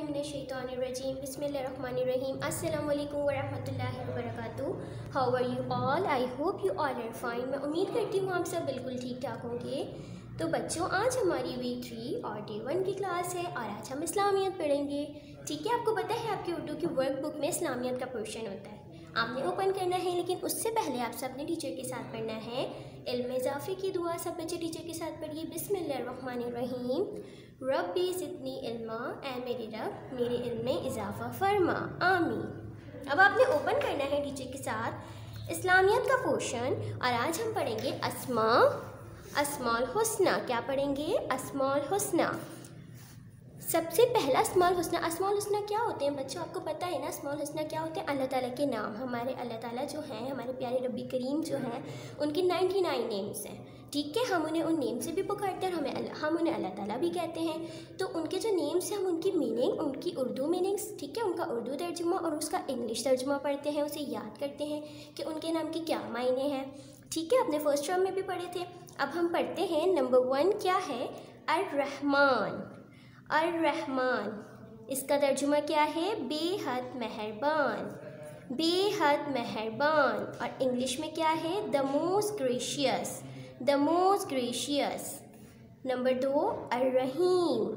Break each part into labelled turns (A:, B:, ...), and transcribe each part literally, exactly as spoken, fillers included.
A: बिस्मिल्लाहिर्रहमानिर्रहीम बिस्मिल्लाहिर्रहमानिर्रहीम अस्सलामु अलैकुम वरहमतुल्लाहि वबरकातुहू। How are you all? I hope you all are fine. मैं उम्मीद करती हूँ आप सब बिल्कुल ठीक ठाक होंगे। तो बच्चों, आज हमारी वीक थ्री और डे वन की क्लास है और आज हम इस्लामियत पढ़ेंगे। ठीक है, आपको पता है आपकी उर्दू की वर्क बुक में इस्लामियत का पोर्शन होता है, आपने ओपन करना है। लेकिन उससे पहले आप सब अपने टीचर के साथ पढ़ना है इल्म इज़ाफ़े की दुआ। सब बच्चे टीचर के साथ पढ़िए। बिस्मिल्लाहिर्रहमानिर्रहीम। रब्बी ज़िदनी इल्मा, ऐ मेरे रब मेरे इल्म में इजाफ़ा फरमा, आमीन। अब आपने ओपन करना है टीचर के साथ इस्लामियत का पोर्शन और आज हम पढ़ेंगे अस्मा अस्माउल हुस्ना। क्या पढ़ेंगे? अस्माउल हुस्ना। सबसे पहला अस्माउल हुस्ना। अस्माउल हुस्ना क्या होते हैं बच्चों? आपको पता है ना अस्माउल हुस्ना क्या होते हैं? अल्लाह ताला के नाम। हमारे अल्लाह ताला जो हैं, हमारे प्यारे रब्बी करीम जो हैं, उनके नाइन्टी नाइन नेम्स हैं। ठीक है, हम उन्हें उन नेम से भी पुकारते हैं और हमें हम उन्हें अल्लाह ताला भी कहते हैं। तो उनके जो नेम्स हैं हम उनकी मीनिंग, उनकी उर्दू मीनिंग्स, ठीक है, उनका उर्दू तर्जुमा और उसका इंग्लिश तर्जुमा पढ़ते हैं, उसे याद करते हैं कि उनके नाम के क्या मायने हैं। ठीक है, अपने फर्स्ट टर्म में भी पढ़े थे। अब हम पढ़ते हैं नंबर वन क्या है? अर्रहमान। अर्रहमान इसका तर्जुमा क्या है? बेहद मेहरबान, बेहद मेहरबान। और इंग्लिश में क्या है? The most gracious, the most gracious. Number दो अर्रहीम।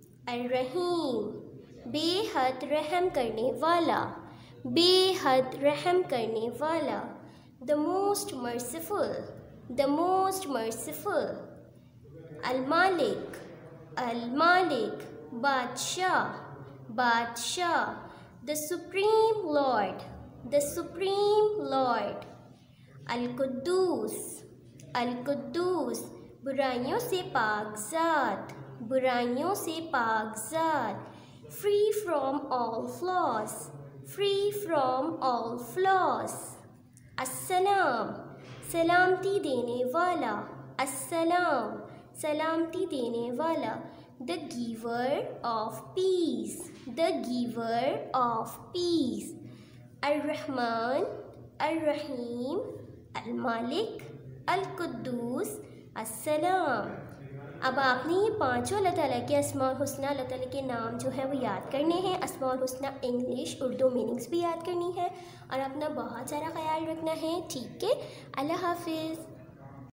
A: अर्रहीम बेहद रहम करने वाला, बेहद रहम करने वाला। The most merciful, the most merciful. अल मालिक, अल मालिक बादशाह, बादशाह। The supreme lord, the supreme lord. अल कुद्दूस, अल कुद्दूस बुराइयों से पाकज़ात, बुराइयों से पाकज़ात। Free from all flaws, free from all flaws. अस्सलाम सलामती देने वाला, अस्सलाम सलामती देने वाला। The giver of peace, the giver of peace. अर्रहमान, अर्रहीम, अल मालिक, अल कुद्दूस, अस्सलाम। अब आपने ये पांचों अल्लाह ताला के अस्माउल हुस्ना, अल्लाह ताला के नाम जो है वो याद करने हैं। अस्माउल हुस्ना इंग्लिश उर्दू मीनिंग्स भी याद करनी है और अपना बहुत सारा ख्याल रखना है। ठीक है, अल्लाह हाफिज़।